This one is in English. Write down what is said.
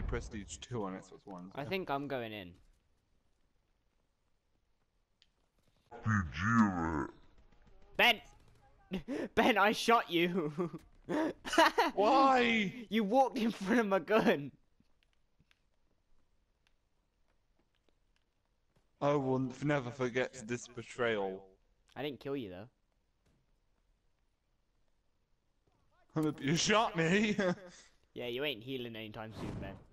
prestige 2 on Xbox One. I think I'm going in. Ben! Ben, I shot you! Why? You walked in front of my gun! I will never forget this betrayal. I didn't kill you though. You shot me! Yeah, you ain't healing anytime soon, Ben.